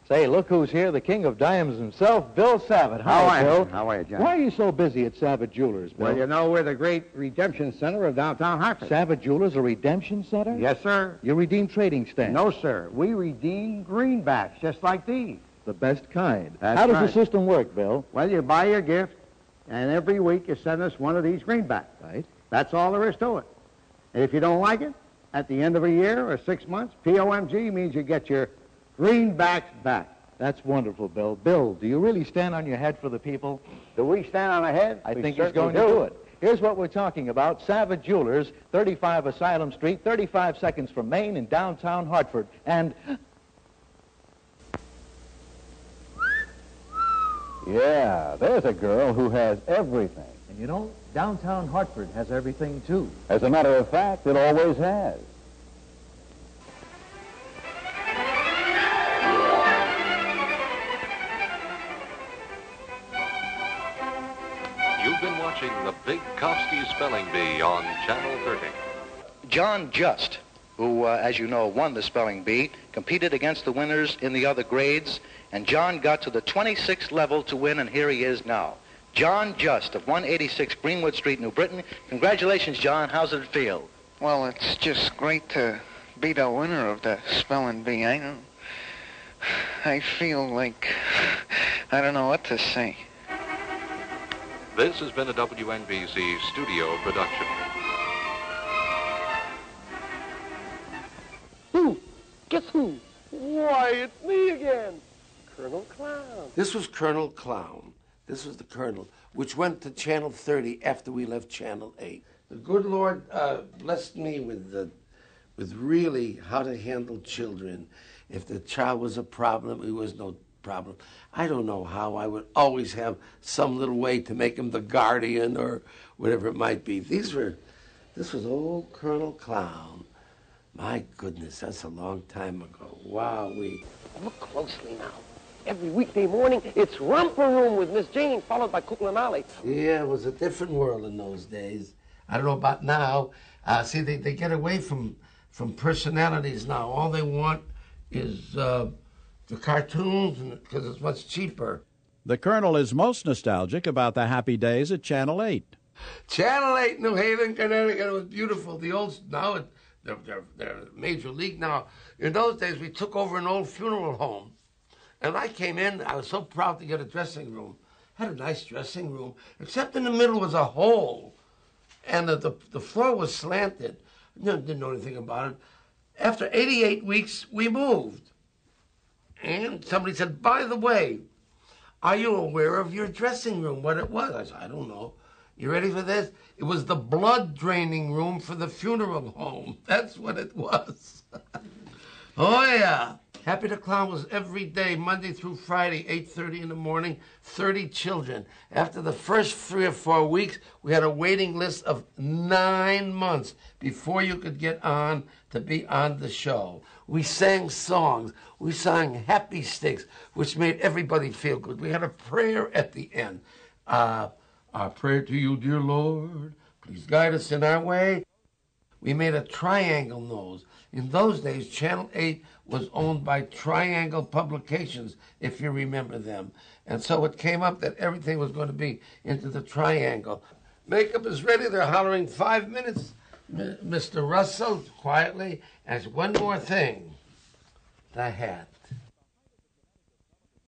Say, look who's here, the king of diamonds himself, Bill Savage. Hi, Bill. How are you, John? Why are you so busy at Savage Jewelers, Bill? Well, you know, we're the great redemption center of downtown Hartford. Savage Jewelers, a redemption center? Yes, sir. You redeem trading stamps? No, sir. We redeem greenbacks, just like these. The best kind. That's How does right. the system work, Bill? Well, you buy your gift, and every week you send us one of these greenbacks. Right. That's all there is to it. And if you don't like it, at the end of a year or 6 months, POMG means you get your greenbacks back. That's wonderful, Bill. Bill, do you really stand on your head for the people? Do we stand on our head? I We think he's certainly going to do it. Here's what we're talking about. Savage Jewelers, 35 Asylum Street, 35 seconds from Maine in downtown Hartford. And... Yeah, there's a girl who has everything. And you know, downtown Hartford has everything, too. As a matter of fact, it always has. You've been watching the Big Kofsky Spelling Bee on Channel 30. John Just, who, as you know, won the spelling bee, competed against the winners in the other grades, and John got to the 26th level to win, and here he is now. John Just of 186 Greenwood Street, New Britain. Congratulations, John. How's it feel? Well, it's just great to be the winner of the spelling bee. I feel like I don't know what to say. This has been a WNBC studio production. Who? Guess who? Why, it's me again, Colonel Clown. This was Colonel Clown. This was the Colonel, which went to Channel 30 after we left Channel 8. The good Lord blessed me with really how to handle children. If the child was a problem, it was no problem. I don't know how. I would always have some little way to make him the guardian or whatever it might be. This was old Colonel Clown. My goodness, that's a long time ago. Wow, Look closely now. Every weekday morning, it's Romper Room with Miss Jane, followed by Kukla and Ollie. Yeah, it was a different world in those days. I don't know about now. See, they get away from personalities now. All they want is the cartoons, because it's much cheaper. The Colonel is most nostalgic about the happy days at Channel 8. Channel 8, New Haven, Connecticut, it was beautiful. The old, now they're major league now. In those days, we took over an old funeral home. And I came in, I was so proud to get a dressing room. Had a nice dressing room, except in the middle was a hole. And the floor was slanted. Didn't know anything about it. After 88 weeks, we moved. And somebody said, by the way, are you aware of your dressing room, what it was? I said, I don't know. You ready for this? It was the blood draining room for the funeral home. That's what it was. Oh, yeah. Happy the Clown was every day, Monday through Friday, 8:30 in the morning, 30 children. After the first 3 or 4 weeks, we had a waiting list of 9 months before you could get on to be on the show. We sang songs. We sang happy sticks, which made everybody feel good. We had a prayer at the end. Our prayer to you, dear Lord, please guide us in our way. We made a triangle nose. In those days, Channel 8 was owned by Triangle Publications, if you remember them. And so it came up that everything was going to be into the triangle. Makeup is ready. They're hollering 5 minutes. Mr. Russell, quietly, as one more thing. The hat.